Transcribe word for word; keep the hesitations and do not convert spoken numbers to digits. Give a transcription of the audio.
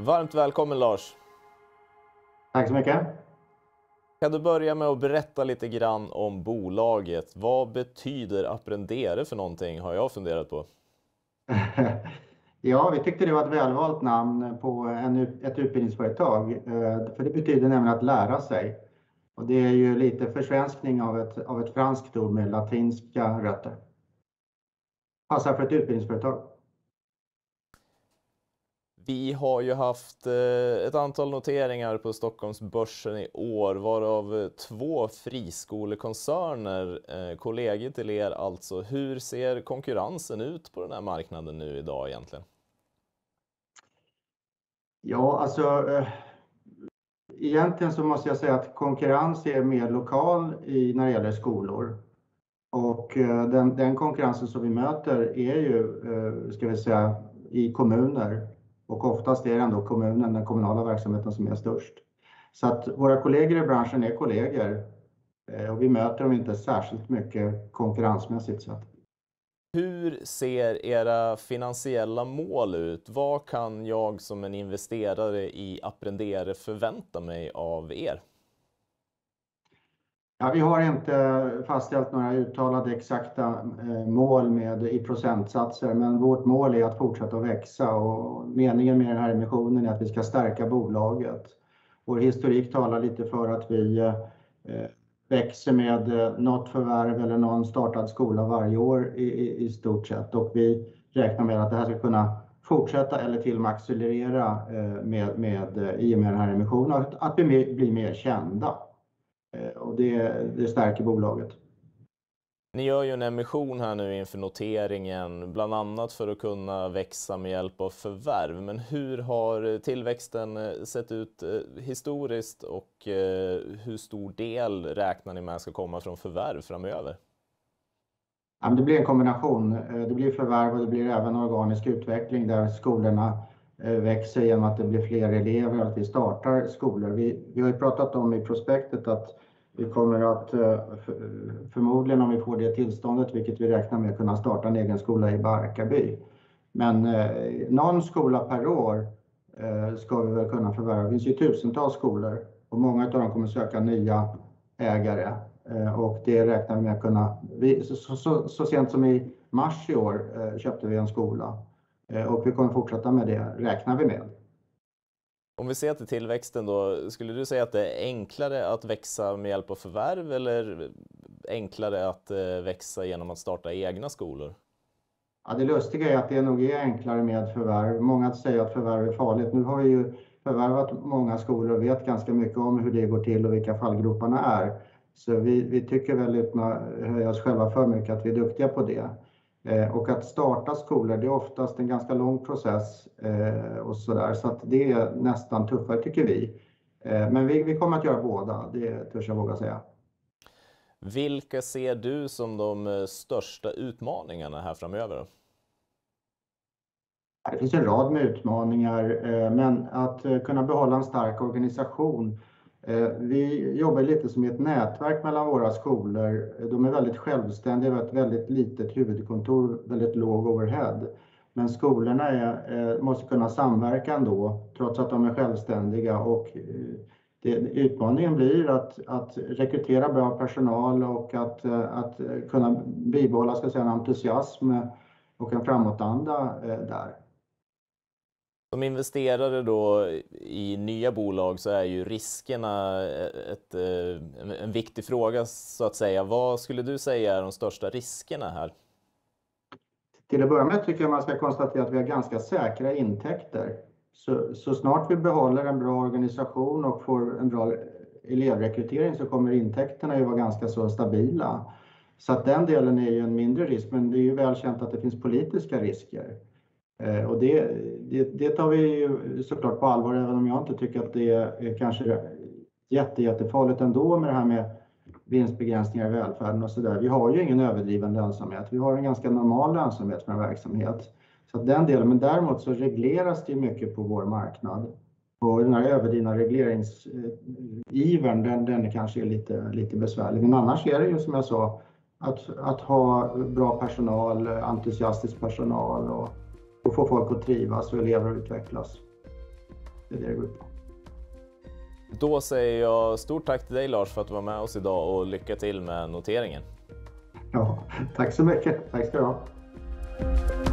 Varmt välkommen Lars. Tack så mycket. Kan du börja med att berätta lite grann om bolaget? Vad betyder Apprendere för någonting, har jag funderat på. Ja, vi tyckte det var ett välvalt namn på en, ett utbildningsföretag. För det betyder nämligen att lära sig. Och det är ju lite försvenskning av ett, av ett franskt ord med latinska rötter. Passar för ett utbildningsföretag. Vi har ju haft ett antal noteringar på Stockholmsbörsen i år, varav två friskolekoncerner, kollegor till er alltså. Hur ser konkurrensen ut på den här marknaden nu idag egentligen? Ja, alltså egentligen så måste jag säga att konkurrens är mer lokal i, när det gäller skolor. Och den, den konkurrensen som vi möter är ju, ska vi säga, i kommuner. Och oftast är det ändå kommunen, den kommunala verksamheten som är störst. Så att våra kollegor i branschen är kollegor. Och vi möter dem inte särskilt mycket konkurrensmässigt sett. Hur ser era finansiella mål ut? Vad kan jag som en investerare i Apprendere förvänta mig av er? Ja, vi har inte fastställt några uttalade exakta mål med, i procentsatser, men vårt mål är att fortsätta att växa och meningen med den här emissionen är att vi ska stärka bolaget. Vår historik talar lite för att vi eh, växer med något förvärv eller någon startad skola varje år i, i, i stort sett, och vi räknar med att det här ska kunna fortsätta eller till och med accelerera eh, med, med, i och med den här emissionen, att, att vi blir mer kända. Och det, det stärker bolaget. Ni gör ju en emission här nu inför noteringen, bland annat för att kunna växa med hjälp av förvärv. Men hur har tillväxten sett ut historiskt och hur stor del räknar ni med ska komma från förvärv framöver? Ja, men det blir en kombination. Det blir förvärv och det blir även organisk utveckling där skolorna växer genom att det blir fler elever och att vi startar skolor. Vi, vi har ju pratat om i prospektet att vi kommer att förmodligen, om vi får det tillståndet, vilket vi räknar med, kunna starta en egen skola i Barkarby. Men eh, någon skola per år eh, ska vi väl kunna förvärva. Det finns ju tusentals skolor och många av dem kommer söka nya ägare. Eh, och det räknar vi med att kunna. Vi, så, så, så sent som i mars i år eh, köpte vi en skola. Och vi kommer fortsätta med det, räknar vi med. Om vi ser till tillväxten då, skulle du säga att det är enklare att växa med hjälp av förvärv eller enklare att växa genom att starta egna skolor? Ja, det lustiga är att det nog är enklare med förvärv. Många säger att förvärv är farligt. Nu har vi ju förvärvat många skolor och vet ganska mycket om hur det går till och vilka fallgroparna är. Så vi, vi tycker väl, utan att höja oss själva för mycket, att vi är duktiga på det. Och att starta skolor, det är oftast en ganska lång process och sådär, så att det är nästan tuffare tycker vi. Men vi, vi kommer att göra båda, det törs jag våga säga. Vilka ser du som de största utmaningarna här framöver? Det finns en rad med utmaningar, men att kunna behålla en stark organisation. Vi jobbar lite som ett nätverk mellan våra skolor. De är väldigt självständiga, har ett väldigt litet huvudkontor, väldigt låg overhead. Men skolorna är, måste kunna samverka ändå, trots att de är självständiga. Och det, utmaningen blir att, att rekrytera bra personal och att, att kunna bibehålla, ska säga, en entusiasm och en framåtanda där. Som investerare då i nya bolag så är ju riskerna ett, en viktig fråga så att säga. Vad skulle du säga är de största riskerna här? Till att börja med tycker jag man ska konstatera att vi har ganska säkra intäkter. Så, så snart vi behåller en bra organisation och får en bra elevrekrytering så kommer intäkterna ju vara ganska så stabila. Så att den delen är ju en mindre risk, men det är ju välkänt att det finns politiska risker. Och det, det, det tar vi ju såklart på allvar, även om jag inte tycker att det är kanske jätte, jättefarligt ändå med det här med vinstbegränsningar i välfärden och sådär. Vi har ju ingen överdriven lönsamhet, vi har en ganska normal lönsamhet för en verksamhet. Så att den delen, men däremot så regleras det mycket på vår marknad. Och den här överdrivna regleringsivern, den, den kanske är lite, lite besvärlig. Men annars är det ju som jag sa, att, att ha bra personal, entusiastisk personal och och få folk att trivas och elever att utvecklas. Det är det det går ut på. Då säger jag stort tack till dig Lars för att du var med oss idag och lycka till med noteringen. Ja, tack så mycket. Tack ska du ha.